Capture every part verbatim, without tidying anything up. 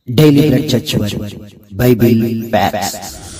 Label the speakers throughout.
Speaker 1: Daily bread church వారి Bible facts.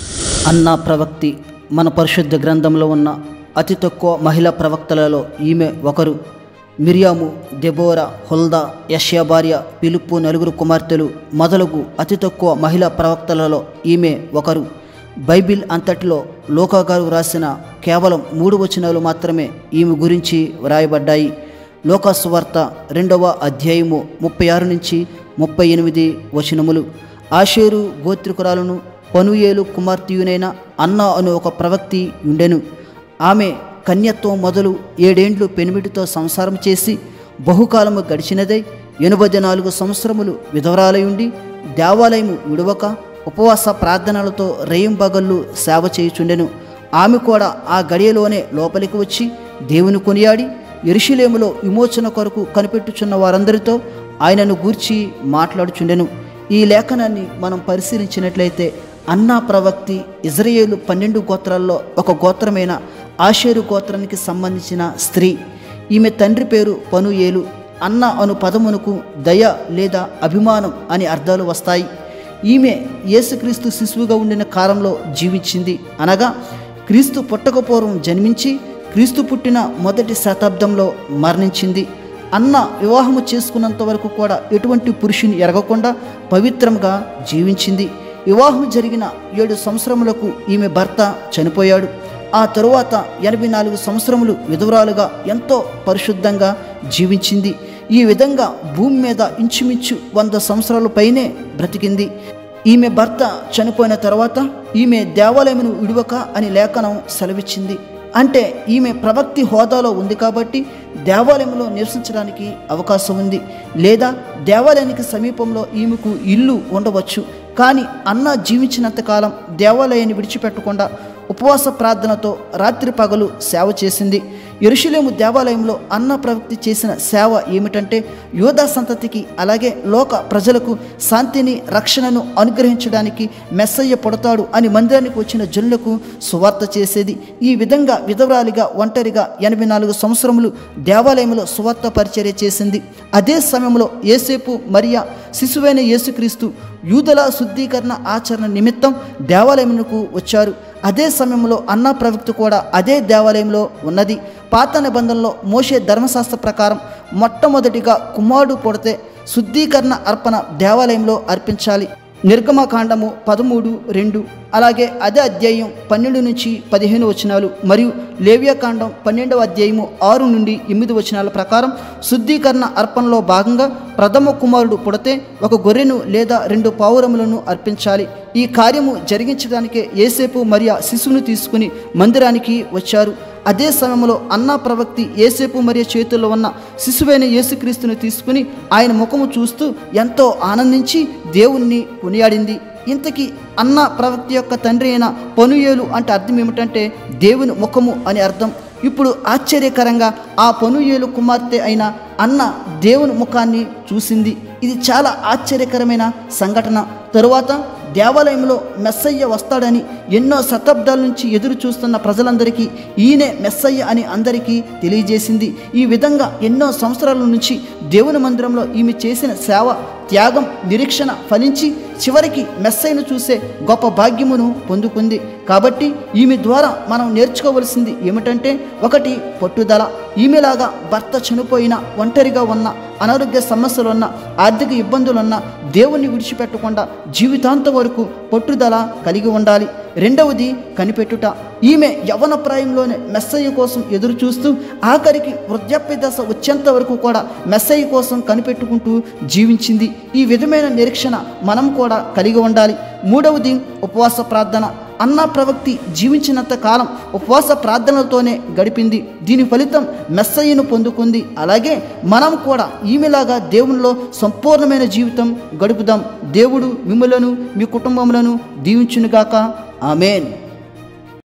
Speaker 2: Anna ప్రవక్తి మన పరిశుద్ధ గ్రంథంలో ఉన్న అతి తక్కువ మహిళా ప్రవక్తలలో ఈమె ఒకరు. మిరియాము, దెబోరా, హుల్దా, యెషయా భార్య, పిలుపు నలుగురు కుమార్తెలు మొదలగు అతి తక్కువ మహిళా ప్రవక్తలలో ఈమె ఒకరు. బైబిల్ అంతటిలో లూకా గారు రాసిన కేవలం మూడు వచనాలు మాత్రమే ఈమె గురించి వ్రాయబడ్డాయి. లూకా సువార్త రెండవ అధ్యాయము ముప్పై ఆరు నుంచి ముప్పై ఎనిమిది వచనములు. ఆషేరు గోత్రికురాలను పనుయేలు కుమార్తెయునైన అన్నా అను ఒక ప్రవక్తి ఉండెను. ఆమె కన్యత్వం మొదలు ఏడేండ్లు పెనిమిటితో సంసారం చేసి బహుకాలము గడిచినదై ఎనభై నాలుగు సంవత్సరములు విధవరాలయుండి దేవాలయము విడవక ఉపవాస ప్రార్థనలతో రేయింబగళ్ళు సేవ చేయుచుండెను. ఆమె కూడా ఆ గడియలోనే లోపలికి వచ్చి దేవుని కొనియాడి యెరూషలేములో విమోచన కొరకు కనిపెట్టుచున్న వారందరితో ఆయనను గూర్చి మాట్లాడుచుండెను. ఈ లేఖనాన్ని మనం పరిశీలించినట్లయితే అన్నా ప్రవక్తి ఇజ్రాయేలు పన్నెండు గోత్రాల్లో ఒక గోత్రమైన ఆషేరు గోత్రానికి సంబంధించిన స్త్రీ. ఈమె తండ్రి పేరు పనుయేలు. అన్న అను పదమునకు దయ లేదా అభిమానం అని అర్థాలు వస్తాయి. ఈమె యేసుక్రీస్తు శిశువుగా ఉండిన కాలంలో జీవించింది. అనగా క్రీస్తు పుట్టకపూర్వం జన్మించి క్రీస్తు పుట్టిన మొదటి శతాబ్దంలో మరణించింది. అన్న వివాహము చేసుకున్నంత వరకు కూడా ఎటువంటి పురుషుని ఎరగకుండా పవిత్రంగా జీవించింది. వివాహం జరిగిన ఏడు సంవత్సరములకు ఈమె భర్త చనిపోయాడు. ఆ తరువాత ఎనభై నాలుగు సంవత్సరములు విధవరాలుగా ఎంతో పరిశుద్ధంగా జీవించింది. ఈ విధంగా భూమి మీద ఇంచుమించు వంద సంవత్సరాల పైనే బ్రతికింది. ఈమె భర్త చనిపోయిన తర్వాత ఈమె దేవాలయమును విడువక అని లేఖనం సెలవిచ్చింది. అంటే ఈమె ప్రవక్తి హోదాలో ఉంది కాబట్టి దేవాలయంలో నివసించడానికి అవకాశం ఉంది, లేదా దేవాలయానికి సమీపంలో ఈమెకు ఇల్లు ఉండవచ్చు. కానీ అన్న జీవించినంతకాలం దేవాలయాన్ని విడిచిపెట్టకుండా ఉపవాస ప్రార్థనతో రాత్రి పగలు సేవ చేసింది. యెరూషలేము దేవాలయంలో అన్న ప్రవక్తి చేసిన సేవ ఏమిటంటే యూదా సంతతికి అలాగే లోక ప్రజలకు శాంతిని రక్షణను అనుగ్రహించడానికి మెస్సయ్య పుడతాడు అని మందిరానికి వచ్చిన జనులకు సువార్త చేసేది. ఈ విధంగా విధవరాలిగా ఒంటరిగా ఎనభై నాలుగు సంవత్సరములు దేవాలయంలో సువార్త పరిచర్య చేసింది. అదే సమయంలో యేసేపు మరియా శిశువైన యేసుక్రీస్తు యూదుల శుద్ధీకరణ ఆచరణ నిమిత్తం దేవాలయమునకు వచ్చారు. అదే సమయంలో అన్నా ప్రవక్తి కూడా అదే దేవాలయంలో ఉన్నది. పాత నిబంధనలో మోషే ధర్మశాస్త్ర ప్రకారం మొట్టమొదటిగా కుమారుడు పుడితే శుద్ధీకరణ అర్పణ దేవాలయంలో అర్పించాలి. నిర్గమకాండము పదమూడు రెండు, అలాగే అదే అధ్యాయం పన్నెండు నుంచి పదిహేను వచనాలు మరియు లేవ్యకాండం పన్నెండవ అధ్యాయము ఆరు నుండి ఎనిమిది వచనాల ప్రకారం శుద్ధీకరణ అర్పణలో భాగంగా ప్రథమ కుమారుడు పుడితే ఒక గొర్రెను లేదా రెండు పావురములను అర్పించాలి. ఈ కార్యము జరిగించడానికే యేసేపు మరియా శిశువును తీసుకుని మందిరానికి వచ్చారు. అదే సమయంలో అన్నా ప్రవక్తి యేసేపు మరియ చేతుల్లో ఉన్న శిశువైన యేసుక్రీస్తుని తీసుకుని ఆయన ముఖము చూస్తూ ఎంతో ఆనందించి దేవుణ్ణి కొనియాడింది. ఇంతకీ అన్న ప్రవక్తి యొక్క తండ్రి అయిన పనుయేలు అంటే అర్థం ఏమిటంటే దేవుని ముఖము అని అర్థం. ఇప్పుడు ఆశ్చర్యకరంగా ఆ పనుయేలు కుమార్తె అయిన అన్న దేవుని ముఖాన్ని చూసింది. ఇది చాలా ఆశ్చర్యకరమైన సంఘటన. తరువాత దేవాలయంలో మెస్సయ్య వస్తాడని ఎన్నో శతాబ్దాల నుంచి ఎదురు చూస్తున్న ప్రజలందరికీ ఈయనే మెస్సయ్య అని అందరికీ తెలియజేసింది. ఈ విధంగా ఎన్నో సంవత్సరాల నుంచి దేవుని మందిరంలో ఈమె చేసిన సేవ, త్యాగం, నిరీక్షణ ఫలించి చివరికి మెస్సయ్యను చూసే గొప్ప భాగ్యమును పొందుకుంది. కాబట్టి ఈమె ద్వారా మనం నేర్చుకోవలసింది ఏమిటంటే ఒకటి పట్టుదల. ఈమెలాగా భర్త చనిపోయిన, ఒంటరిగా ఉన్న, అనారోగ్య సమస్యలున్న, ఆర్థిక ఇబ్బందులున్న దేవుణ్ణి విడిచిపెట్టకుండా జీవితాంతం వరకు పట్టుదల కలిగి ఉండాలి. రెండవది కనిపెట్టుట. ఈమె యవ్వన ప్రాయంలోనే మెస్సయ్య కోసం ఎదురు చూస్తూ ఆఖరికి వృద్ధాప్య దశ వచ్చేంత వరకు కూడా మెస్సయ్య కోసం కనిపెట్టుకుంటూ జీవించింది. ఈ విధమైన నిరీక్షణ మనం కూడా కలిగి ఉండాలి. మూడవది ఉపవాస ప్రార్థన. అన్నా ప్రవక్తి జీవించినంత కాలం ఉపవాస ప్రార్థనలతోనే గడిపింది. దీని ఫలితం మెస్సయ్యను పొందుకుంది. అలాగే మనం కూడా ఈమెలాగా దేవునిలో సంపూర్ణమైన జీవితం గడుపుదాం. దేవుడు మిమ్ములను మీ కుటుంబములను దీవించునుగాక. ఆమేన్.